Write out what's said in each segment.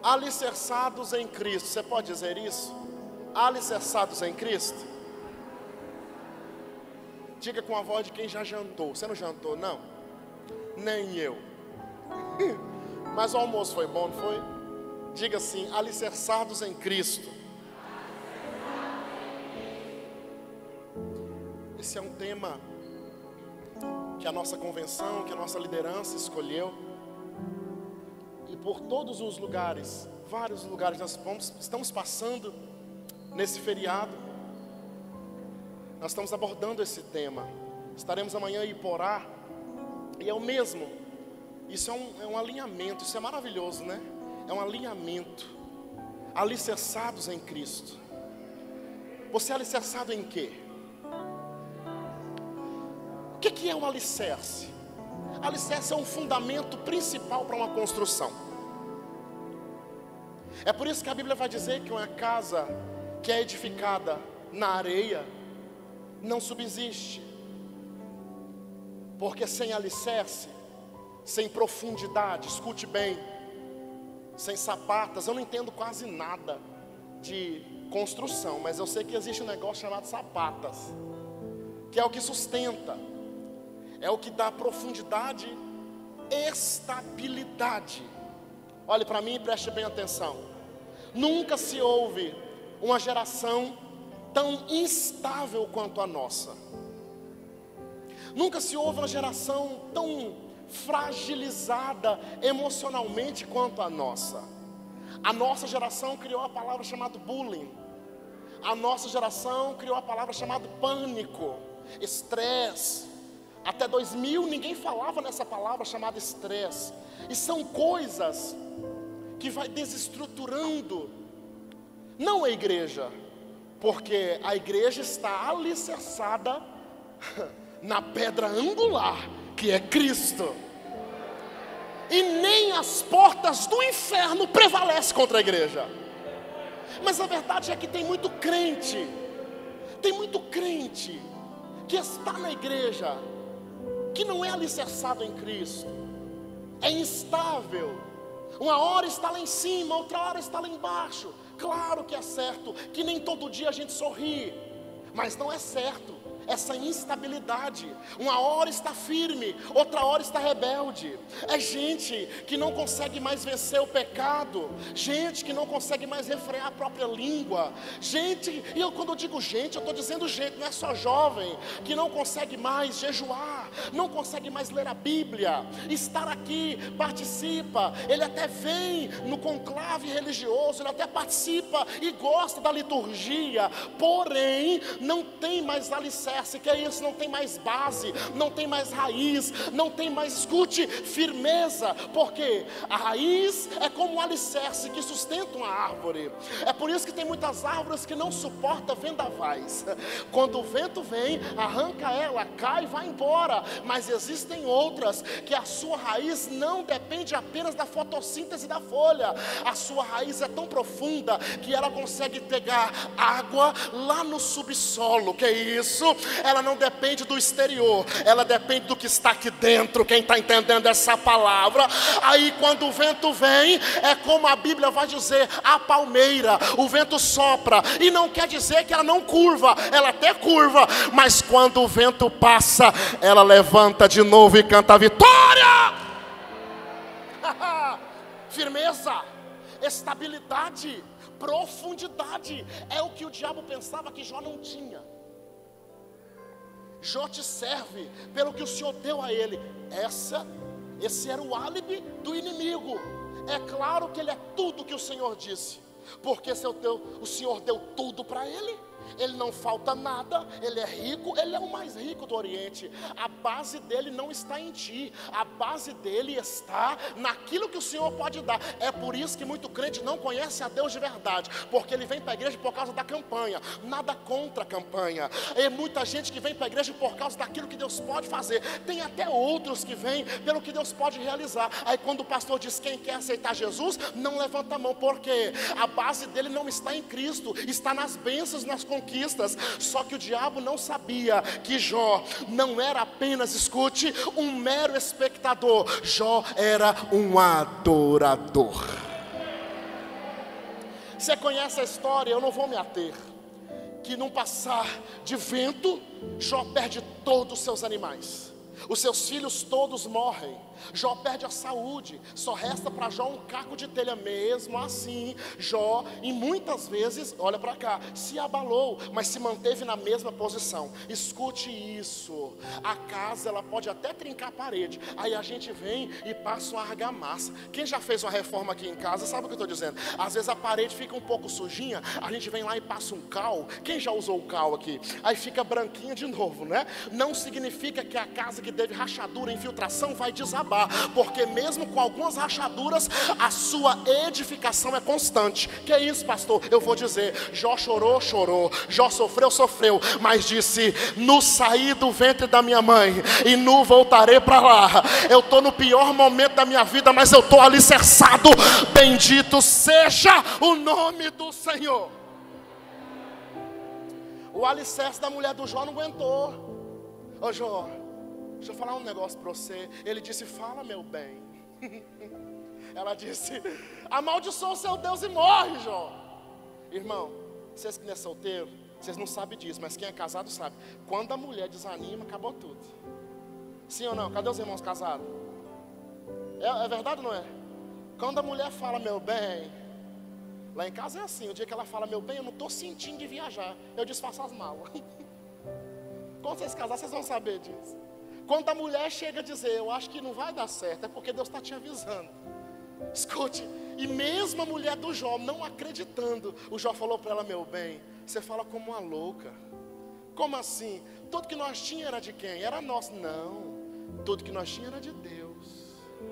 alicerçados em Cristo. Você pode dizer isso? Alicerçados em Cristo. Diga com a voz de quem já jantou. Você não jantou, não? Nem eu. Mas o almoço foi bom, não foi? Diga assim: alicerçados em Cristo. Esse é um tema que a nossa convenção, que a nossa liderança escolheu. E por todos os lugares, vários lugares nós estamos passando nesse feriado, nós estamos abordando esse tema. Estaremos amanhã em Iporá, e é o mesmo. Isso é um alinhamento, isso é maravilhoso, né? É um alinhamento. Alicerçados em Cristo. Você é alicerçado em quê? O que é um alicerce? Alicerce é um fundamento principal para uma construção. É por isso que a Bíblia vai dizer que uma casa que é edificada na areia não subsiste. Porque sem alicerce, sem profundidade, escute bem, sem sapatas, eu não entendo quase nada de construção, mas eu sei que existe um negócio chamado sapatas, que é o que sustenta, é o que dá profundidade, estabilidade. Olhe para mim e preste bem atenção. Nunca se houve uma geração tão instável quanto a nossa. Nunca se houve uma geração tão fragilizada emocionalmente quanto a nossa. A nossa geração criou a palavra chamada bullying. A nossa geração criou a palavra chamada pânico, estresse. Até 2000 ninguém falava nessa palavra chamada estresse. E são coisas que vai desestruturando, não a igreja, porque a igreja está alicerçada na pedra angular, que é Cristo. E nem as portas do inferno prevalecem contra a igreja. Mas a verdade é que tem muito crente que está na igreja, que não é alicerçado em Cristo, é instável. Uma hora está lá em cima, outra hora está lá embaixo. Claro que é certo que nem todo dia a gente sorri, mas não é certo essa instabilidade. Uma hora está firme, outra hora está rebelde. É gente que não consegue mais vencer o pecado, gente que não consegue mais refrear a própria língua, gente, e quando eu digo gente, eu estou dizendo gente, não é só jovem, que não consegue mais jejuar, não consegue mais ler a Bíblia, estar aqui, participa, ele até vem no conclave religioso, ele até participa e gosta da liturgia, porém não tem mais alicerce. Que é isso? Não tem mais base, não tem mais raiz, não tem mais, escute, firmeza. Porque a raiz é como um alicerce que sustenta uma árvore. É por isso que tem muitas árvores que não suportam vendavais. Quando o vento vem, arranca ela, cai e vai embora. Mas existem outras que a sua raiz não depende apenas da fotossíntese da folha. A sua raiz é tão profunda que ela consegue pegar água lá no subsolo. Que é isso? Ela não depende do exterior, ela depende do que está aqui dentro. Quem está entendendo essa palavra? Aí quando o vento vem, é como a Bíblia vai dizer, a palmeira, o vento sopra, e não quer dizer que ela não curva, ela até curva, mas quando o vento passa, ela levanta de novo e canta a vitória. Firmeza, estabilidade, profundidade, é o que o diabo pensava que Jó não tinha. Jó te serve pelo que o Senhor deu a ele. Esse era o álibi do inimigo. É claro que ele é tudo que o Senhor disse, porque o Senhor deu tudo para ele. Ele não falta nada, ele é rico, ele é o mais rico do Oriente. A base dele não está em ti, a base dele está naquilo que o Senhor pode dar. É por isso que muito crente não conhece a Deus de verdade, porque ele vem para a igreja por causa da campanha. Nada contra a campanha. É muita gente que vem para a igreja por causa daquilo que Deus pode fazer. Tem até outros que vêm pelo que Deus pode realizar. Aí quando o pastor diz quem quer aceitar Jesus, não levanta a mão, porque a base dele não está em Cristo, está nas bênçãos, nas conquistas. Só que o diabo não sabia que Jó não era apenas, escute, um mero espectador. Jó era um adorador. Você conhece a história, eu não vou me ater. Que num passar de vento, Jó perde todos os seus animais. Os seus filhos todos morrem. Jó perde a saúde. Só resta para Jó um caco de telha. Mesmo assim, Jó, e muitas vezes, olha para cá, se abalou, mas se manteve na mesma posição. Escute isso. A casa, ela pode até trincar a parede. Aí a gente vem e passa uma argamassa. Quem já fez uma reforma aqui em casa sabe o que eu estou dizendo. Às vezes a parede fica um pouco sujinha, a gente vem lá e passa um cal. Quem já usou o cal aqui? Aí fica branquinha de novo, né? Não significa que a casa que teve rachadura, infiltração, vai desabar, porque mesmo com algumas rachaduras, a sua edificação é constante. Que é isso, pastor? Eu vou dizer, Jó chorou, chorou, Jó sofreu, sofreu, mas disse: no saí do ventre da minha mãe e no voltarei para lá. Eu estou no pior momento da minha vida, mas eu estou alicerçado. Bendito seja o nome do Senhor. O alicerce da mulher do Jó não aguentou. Ô Jó, deixa eu falar um negócio para você. Ele disse: fala, meu bem. Ela disse: amaldiçoa o seu Deus e morre, Jó. Irmão, vocês que não é solteiro, vocês não sabem disso, mas quem é casado sabe. Quando a mulher desanima, acabou tudo. Sim ou não? Cadê os irmãos casados? É verdade ou não é? Quando a mulher fala, meu bem, lá em casa é assim. O dia que ela fala, meu bem, eu não estou sentindo de viajar, eu desfaço as malas. Quando vocês casarem, vocês vão saber disso. Quando a mulher chega a dizer, eu acho que não vai dar certo, é porque Deus está te avisando. Escute, e mesmo a mulher do Jó não acreditando, o Jó falou para ela, meu bem, você fala como uma louca. Como assim? Tudo que nós tínhamos era de quem? Era nosso. Não, tudo que nós tínhamos era de Deus.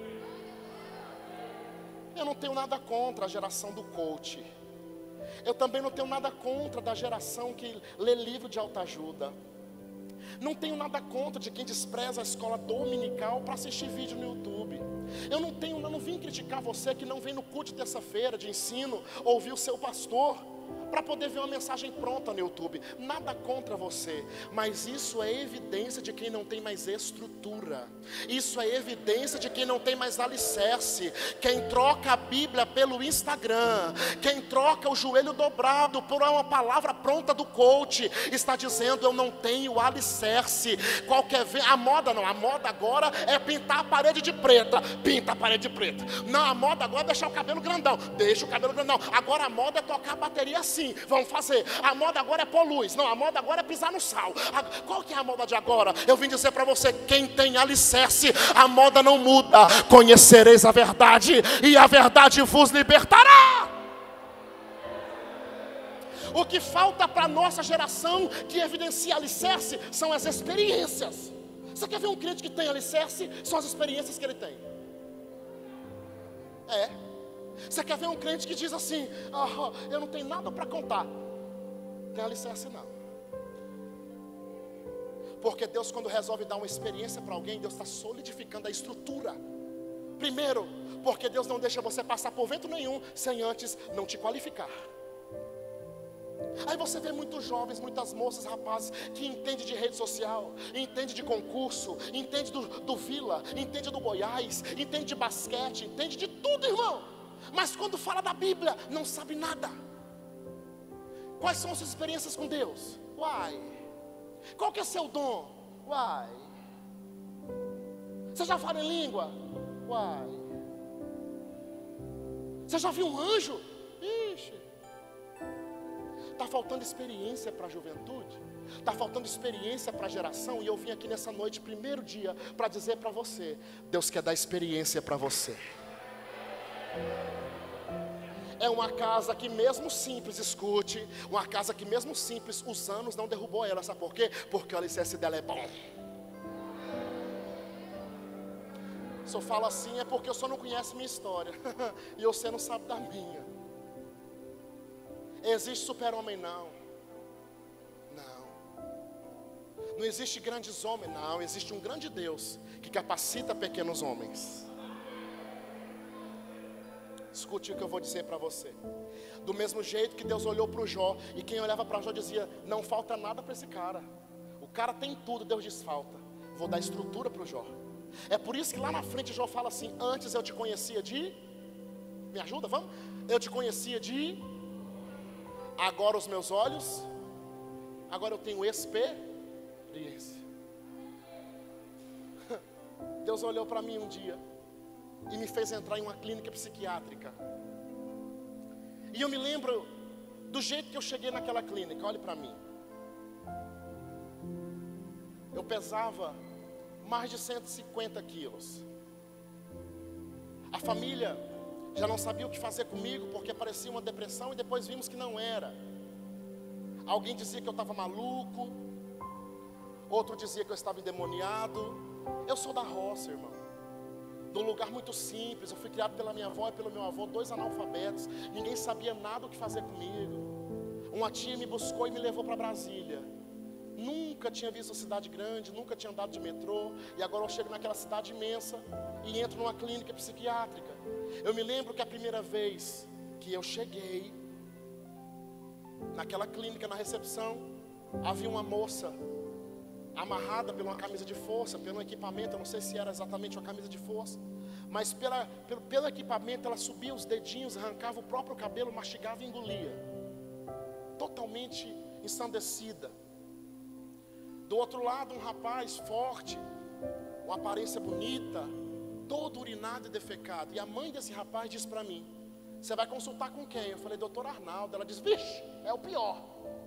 Eu não tenho nada contra a geração do coach. Eu também não tenho nada contra da geração que lê livro de autoajuda. Não tenho nada contra de quem despreza a escola dominical para assistir vídeo no YouTube. Eu não vim criticar você que não vem no culto de terça-feira de ensino, ouvir o seu pastor, para poder ver uma mensagem pronta no YouTube. Nada contra você, mas isso é evidência de quem não tem mais estrutura. Isso é evidência de quem não tem mais alicerce. Quem troca a Bíblia pelo Instagram, quem troca o joelho dobrado por uma palavra pronta do coach, está dizendo, eu não tenho alicerce. A moda não, a moda agora é pintar a parede de preta. Pinta a parede de preta. Não, a moda agora é deixar o cabelo grandão. Deixa o cabelo grandão. Agora a moda é tocar a bateria assim. Vamos fazer. A moda agora é pôr luz. Não, a moda agora é pisar no sal. Qual que é a moda de agora? Eu vim dizer para você, quem tem alicerce, a moda não muda. Conhecereis a verdade e a verdade vos libertará. O que falta para a nossa geração que evidencia alicerce são as experiências. Você quer ver um crente que tem alicerce? São as experiências que ele tem. Você quer ver um crente que diz assim, eu não tenho nada para contar? Tem alicerce não. Porque Deus, quando resolve dar uma experiência para alguém, Deus está solidificando a estrutura. Primeiro, porque Deus não deixa você passar por vento nenhum sem antes não te qualificar. Aí você vê muitos jovens, muitas moças, rapazes que entendem de rede social, entendem de concurso, entendem do Vila, entendem do Goiás, entendem de basquete, entendem de tudo, irmão. Mas quando fala da Bíblia, não sabe nada. Quais são as suas experiências com Deus? Uai. Qual que é seu dom? Uai. Você já fala em língua? Uai. Você já viu um anjo? Ixi. Está faltando experiência para a juventude? Está faltando experiência para a geração? E eu vim aqui nessa noite, primeiro dia, para dizer para você, Deus quer dar experiência para você. É uma casa que mesmo simples, escute, uma casa que mesmo simples, os anos não derrubou ela, sabe por quê? Porque o alicerce dela é bom. Se eu falo assim é porque eu só não conheço minha história, e você não sabe da minha. Existe super-homem? Não. Não existe grandes homens? Não, existe um grande Deus que capacita pequenos homens. Escute o que eu vou dizer para você. Do mesmo jeito que Deus olhou para o Jó, e quem olhava para Jó dizia, não falta nada para esse cara. O cara tem tudo, Deus diz, falta. Vou dar estrutura para o Jó. É por isso que lá na frente Jó fala assim, antes eu te conhecia de... Me ajuda, vamos? Eu te conhecia de... Agora os meus olhos, agora eu tenho experiência. Deus olhou para mim um dia e me fez entrar em uma clínica psiquiátrica. E eu me lembro do jeito que eu cheguei naquela clínica. Olhe para mim. Eu pesava mais de 150 quilos. A família já não sabia o que fazer comigo, porque parecia uma depressão, e depois vimos que não era. Alguém dizia que eu estava maluco, outro dizia que eu estava endemoniado. Eu sou da roça, irmão, de um lugar muito simples. Eu fui criado pela minha avó e pelo meu avô, 2 analfabetos. Ninguém sabia nada o que fazer comigo. Uma tia me buscou e me levou para Brasília. Nunca tinha visto uma cidade grande, nunca tinha andado de metrô. E agora eu chego naquela cidade imensa e entro numa clínica psiquiátrica. Eu me lembro que a primeira vez que eu cheguei naquela clínica, na recepção, havia uma moça amarrada por uma camisa de força, pelo equipamento. Eu não sei se era exatamente uma camisa de força, mas pelo equipamento ela subia os dedinhos, arrancava o próprio cabelo, mastigava e engolia, totalmente ensandecida. Do outro lado, um rapaz forte, uma aparência bonita, todo urinado e defecado. E a mãe desse rapaz disse para mim: você vai consultar com quem? Eu falei: doutor Arnaldo. Ela disse: vixe, é o pior.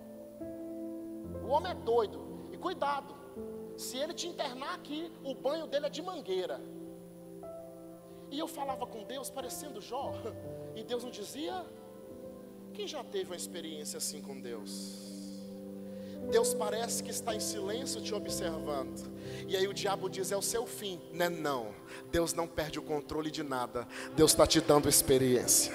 O homem é doido. E cuidado, se ele te internar aqui, o banho dele é de mangueira. E eu falava com Deus parecendo Jó, e Deus não dizia. Quem já teve uma experiência assim com Deus? Deus parece que está em silêncio te observando. E aí o diabo diz: é o seu fim. Não, Deus não perde o controle de nada. Deus está te dando experiência.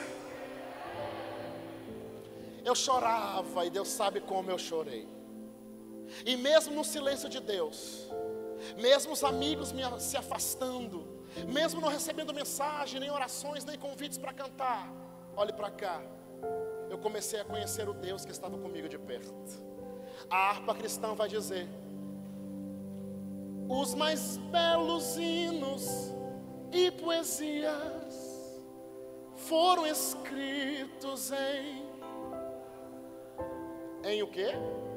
Eu chorava, e Deus sabe como eu chorei. E mesmo no silêncio de Deus, mesmo os amigos se afastando, mesmo não recebendo mensagem, nem orações, nem convites para cantar, olhe para cá, eu comecei a conhecer o Deus que estava comigo de perto. A harpa cristã vai dizer: os mais belos hinos e poesias foram escritos em o quê?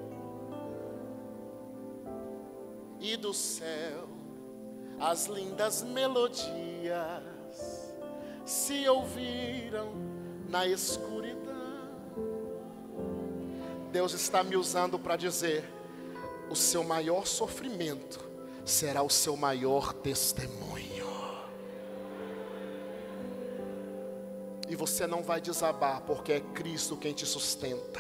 E do céu as lindas melodias se ouviram na escuridão. Deus está me usando para dizer: o seu maior sofrimento será o seu maior testemunho. E você não vai desabar, porque é Cristo quem te sustenta.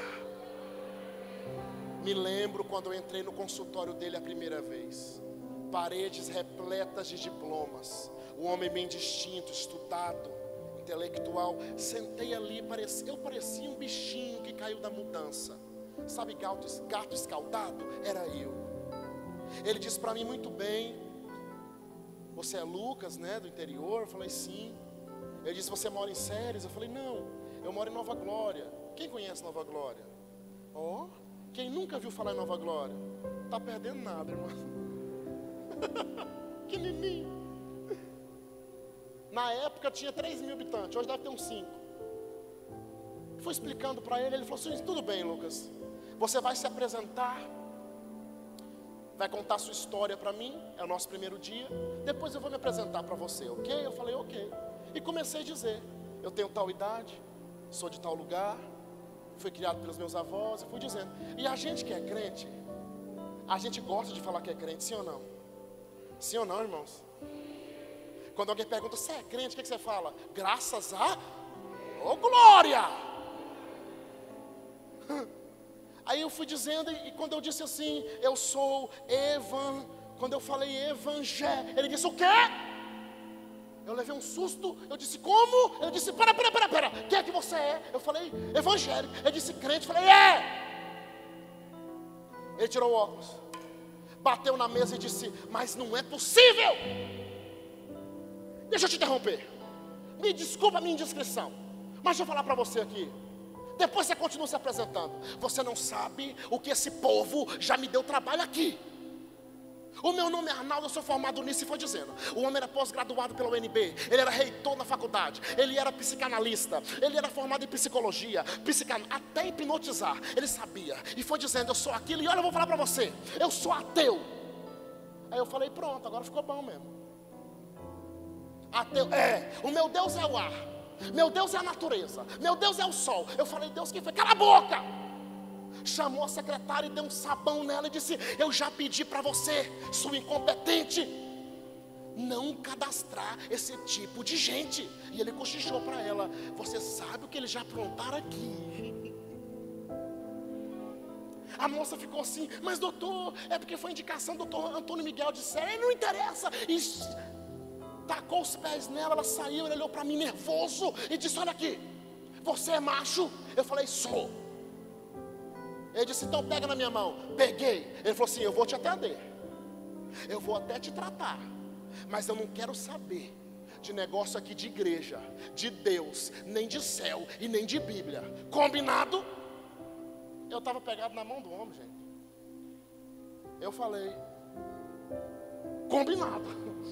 Me lembro quando eu entrei no consultório dele a primeira vez. Paredes repletas de diplomas. Um homem bem distinto, estudado, intelectual. Sentei ali, eu parecia um bichinho que caiu da mudança. Sabe, gato escaldado? Era eu. Ele disse para mim muito bem: você é Lucas, né, do interior? Eu falei: sim. Ele disse: você mora em Séries? Eu falei: não, eu moro em Nova Glória. Quem conhece Nova Glória? Oh, quem nunca viu falar em Nova Glória? Tá perdendo nada, irmão. Pequenininho. Na época tinha 3.000 habitantes, hoje deve ter uns 5. Fui explicando para ele, ele falou assim: tudo bem, Lucas, você vai se apresentar, vai contar sua história para mim, é o nosso primeiro dia, depois eu vou me apresentar para você, ok? Eu falei: ok. E comecei a dizer: eu tenho tal idade, sou de tal lugar, fui criado pelos meus avós. Eu fui dizendo. E a gente que é crente, a gente gosta de falar que é crente, sim ou não? Sim ou não, irmãos? Quando alguém pergunta: você é crente, o que você fala? Graças a... oh, glória! Aí eu fui dizendo, e quando eu disse assim: eu sou quando eu falei evangelho, ele disse: o quê? Eu levei um susto, eu disse: como? Ele disse: pera, o que é que você é? Eu falei: evangélico. Ele disse: crente. Eu falei: é. Ele tirou o óculos, bateu na mesa e disse: mas não é possível. Deixa eu te interromper, me desculpa a minha indiscrição, mas deixa eu falar para você aqui. Depois você continua se apresentando. Você não sabe o que esse povo já me deu trabalho aqui. O meu nome é Arnaldo, eu sou formado nisso. E foi dizendo. O homem era pós-graduado pela UNB, ele era reitor na faculdade, ele era psicanalista, ele era formado em psicologia, até hipnotizar, ele sabia. E foi dizendo, eu sou aquilo. E olha, eu vou falar para você, eu sou ateu. Aí eu falei, pronto, agora ficou bom mesmo. Ateu, o meu Deus é o ar, meu Deus é a natureza, meu Deus é o sol. Eu falei, Deus, quem foi? Cala a boca! Chamou a secretária e deu um sabão nela e disse, eu já pedi para você, sua incompetente, não cadastrar esse tipo de gente. E ele cochichou para ela, você sabe o que eles já aprontaram aqui? A moça ficou assim, mas doutor, é porque foi indicação do doutor Antônio Miguel de Sé, não interessa. E tacou os pés nela, ela saiu, ele olhou para mim nervoso e disse, olha aqui, você é macho? Eu falei, sou. Ele disse, então pega na minha mão. Peguei. Ele falou assim, eu vou te atender, eu vou até te tratar, mas eu não quero saber de negócio aqui de igreja, de Deus, nem de céu e nem de Bíblia. Combinado? Eu estava pegado na mão do homem, gente. Eu falei, combinado.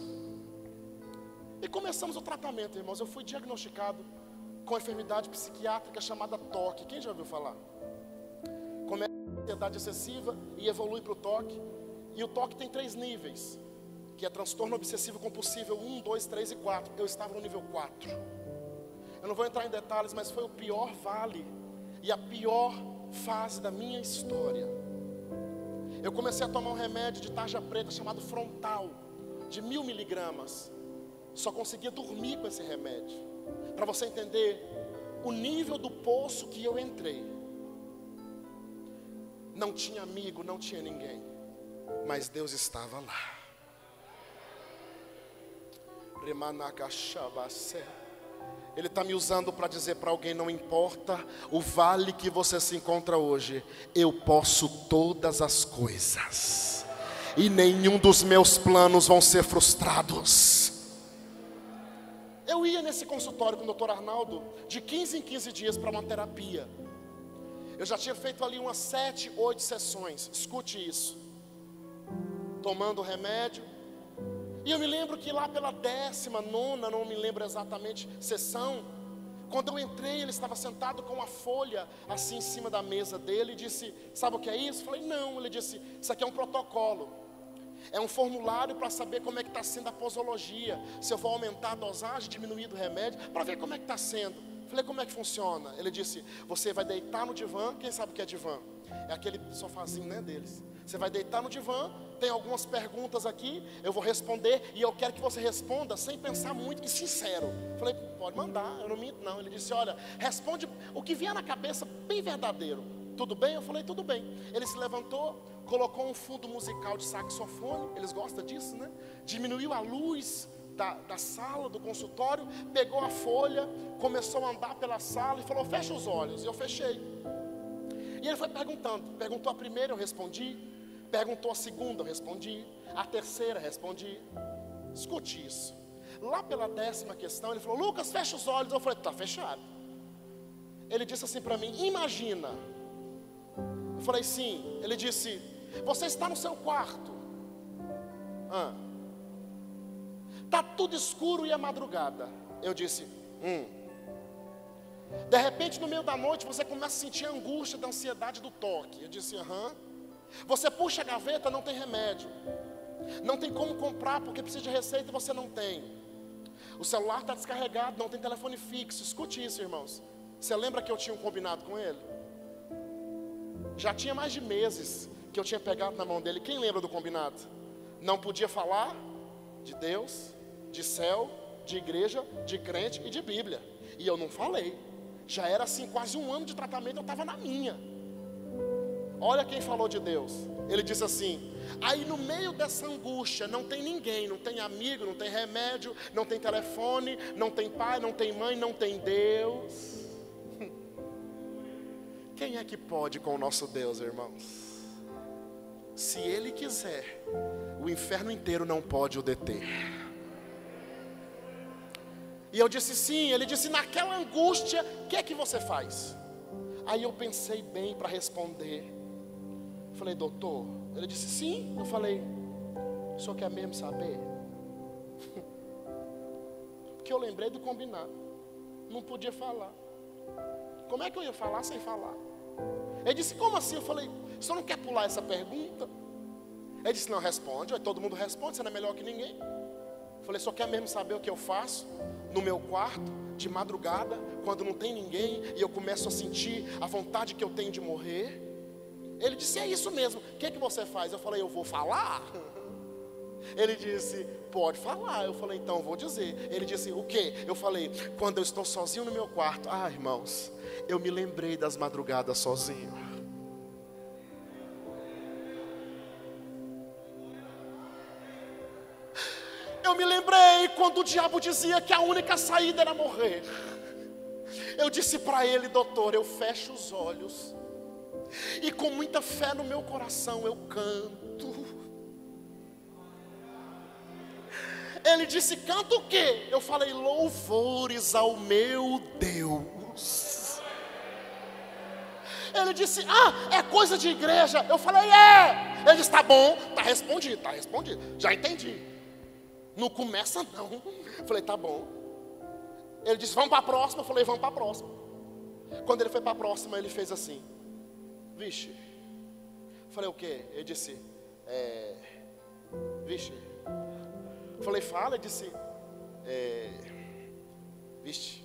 E começamos o tratamento, irmãos. Eu fui diagnosticado com enfermidade psiquiátrica chamada TOC. Quem já ouviu falar? Começa a ansiedade excessiva e evolui para o TOC. E o TOC tem 3 níveis, que é transtorno obsessivo compulsivo 1, 2, 3 e 4. Eu estava no nível 4. Eu não vou entrar em detalhes, mas foi o pior vale e a pior fase da minha história. Eu comecei a tomar um remédio de tarja preta chamado Frontal, de 1000 miligramas. Só conseguia dormir com esse remédio. Para você entender o nível do poço que eu entrei. Não tinha amigo, não tinha ninguém, mas Deus estava lá. Ele está me usando para dizer para alguém, não importa o vale que você se encontra hoje, eu posso todas as coisas, e nenhum dos meus planos vão ser frustrados. Eu ia nesse consultório com o doutor Arnaldo, de 15 em 15 dias para uma terapia. Eu já tinha feito ali umas 7, 8 sessões, escute isso, tomando remédio. E eu me lembro que lá pela 19ª, não me lembro exatamente, sessão, quando eu entrei, ele estava sentado com uma folha assim em cima da mesa dele e disse, sabe o que é isso? Eu falei, não. Ele disse, isso aqui é um protocolo, é um formulário para saber como é que está sendo a posologia, se eu vou aumentar a dosagem, diminuir do remédio, para ver como é que está sendo. Falei, como é que funciona? Ele disse, você vai deitar no divã. Quem sabe o que é divã? É aquele sofazinho, né, deles. Você vai deitar no divã, tem algumas perguntas aqui, eu vou responder, e eu quero que você responda sem pensar muito e sincero. Falei, pode mandar, eu não minto não. Ele disse, olha, responde o que vier na cabeça, bem verdadeiro. Tudo bem? Eu falei, tudo bem. Ele se levantou, colocou um fundo musical de saxofone, eles gostam disso, né? Diminuiu a luz da sala, do consultório, pegou a folha, começou a andar pela sala e falou, fecha os olhos. E eu fechei. E ele foi perguntando, perguntou a primeira, eu respondi, perguntou a segunda, eu respondi, a terceira, respondi. Escute isso. Lá pela 10ª questão, ele falou, Lucas, fecha os olhos. Eu falei, tá fechado. Ele disse assim para mim, imagina. Eu falei, sim. Ele disse, você está no seu quarto. Está tudo escuro e é madrugada. Eu disse, De repente, no meio da noite, você começa a sentir a angústia da ansiedade do toque. Eu disse, Você puxa a gaveta, não tem remédio. Não tem como comprar, porque precisa de receita e você não tem. O celular está descarregado, não tem telefone fixo. Escute isso, irmãos. Você lembra que eu tinha um combinado com ele? Já tinha mais de meses que eu tinha pegado na mão dele. Quem lembra do combinado? Não podia falar de Deus, de céu, de igreja, de crente e de Bíblia. E eu não falei. Já era assim, quase 1 ano de tratamento, eu estava na minha. Olha quem falou de Deus. Ele disse assim, aí no meio dessa angústia, não tem ninguém, não tem amigo, não tem remédio, não tem telefone, não tem pai, não tem mãe, não tem Deus. Quem é que pode com o nosso Deus, irmãos? Se Ele quiser, o inferno inteiro não pode o deter. E eu disse sim. Ele disse, naquela angústia, o que é que você faz? Aí eu pensei bem para responder. Falei, doutor. Ele disse sim. Eu falei, O senhor quer mesmo saber? Porque eu lembrei do combinado. Não podia falar. Como é que eu ia falar sem falar? Ele disse, como assim? Eu falei, o senhor não quer pular essa pergunta? Ele disse, não, responde. Aí todo mundo responde, você não é melhor que ninguém. Eu falei, só quer mesmo saber o que eu faço no meu quarto, de madrugada, quando não tem ninguém, e eu começo a sentir a vontade que eu tenho de morrer? Ele disse, é isso mesmo. O que você faz? Eu falei, eu vou falar? Ele disse, pode falar. Eu falei, então eu vou dizer. Ele disse, o quê? Eu falei, quando eu estou sozinho no meu quarto. Ah, irmãos, eu me lembrei das madrugadas sozinho. Eu me lembrei quando o diabo dizia que a única saída era morrer. Eu disse para ele, doutor, eu fecho os olhos e com muita fé no meu coração eu canto. Ele disse, canta o quê? Eu falei, louvores ao meu Deus. Ele disse, é coisa de igreja. Eu falei, é. Ele disse, tá bom, tá respondido. Já entendi. Não começa não. Eu falei, tá bom. Ele disse, vamos para a próxima. Eu falei, vamos para a próxima. Quando ele foi para a próxima, ele fez assim. Vixe. Eu falei, o quê? Ele disse, vixe. Eu falei, fala. Ele disse, vixe.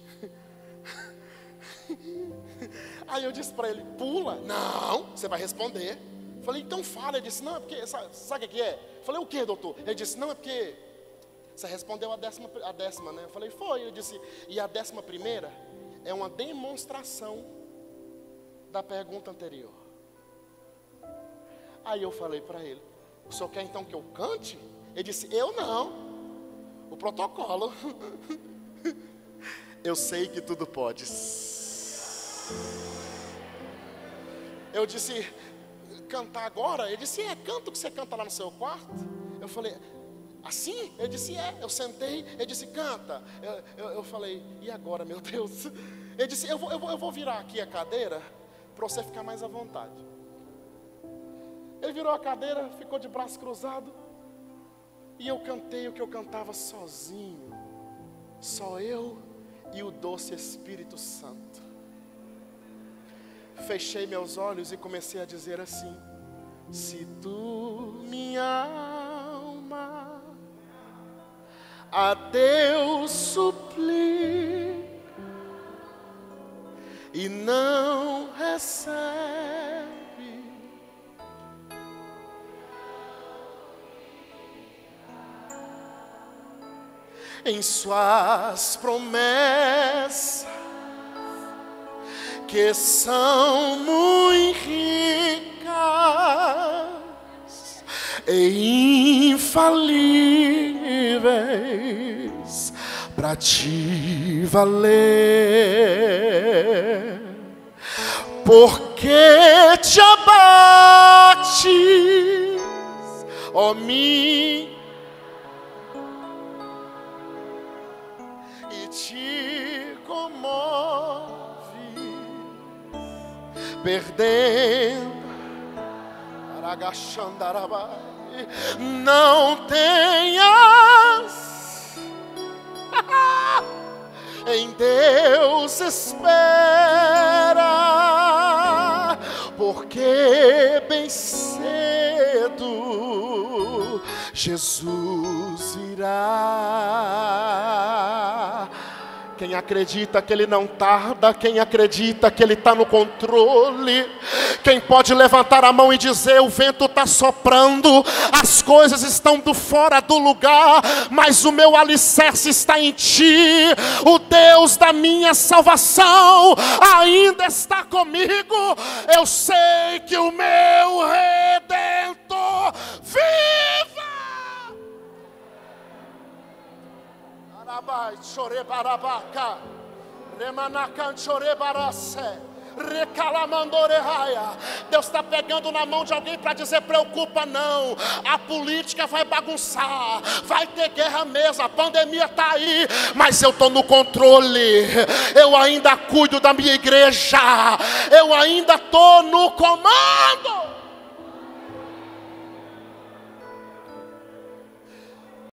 Aí eu disse para ele, pula. Não, você vai responder. Eu falei, então fala. Ele disse, não, é porque, sabe o que é? Eu falei, o que, doutor? Ele disse, não, é porque você respondeu a décima, né? Eu falei, foi. Ele disse, e a 11ª é uma demonstração da pergunta anterior. Aí eu falei para ele, o senhor quer então que eu cante? Ele disse, eu não. O protocolo. Eu sei que tudo podes. Eu disse, cantar agora? Ele disse, canta o que você canta lá no seu quarto. Eu falei, assim? Ele disse, eu sentei. Ele disse, canta. Eu falei, e agora, meu Deus? Ele disse, eu vou virar aqui a cadeira para você ficar mais à vontade. Ele virou a cadeira, ficou de braço cruzado, e eu cantei o que eu cantava sozinho, só eu e o doce Espírito Santo. Fechei meus olhos e comecei a dizer assim, se tu, minha alma, a Deus suplir e não recebe em suas promessas, que são muito ricas e infalíveis, para te valer, porque te abates, ó mim, e te comove, perdendo, não tenhas, em Deus espera, porque bem cedo Jesus virá. Quem acredita que Ele não tarda, quem acredita que Ele está no controle, quem pode levantar a mão e dizer, o vento está soprando, as coisas estão fora do lugar, mas o meu alicerce está em Ti, o Deus da minha salvação ainda está comigo, eu sei que o meu Redentor vive. Chorebarabaca, remanacan chorebarase, recalamandorehaia. Deus está pegando na mão de alguém para dizer, preocupa não, a política vai bagunçar, vai ter guerra mesmo, a pandemia está aí, mas eu estou no controle, eu ainda cuido da minha igreja, eu ainda estou no comando.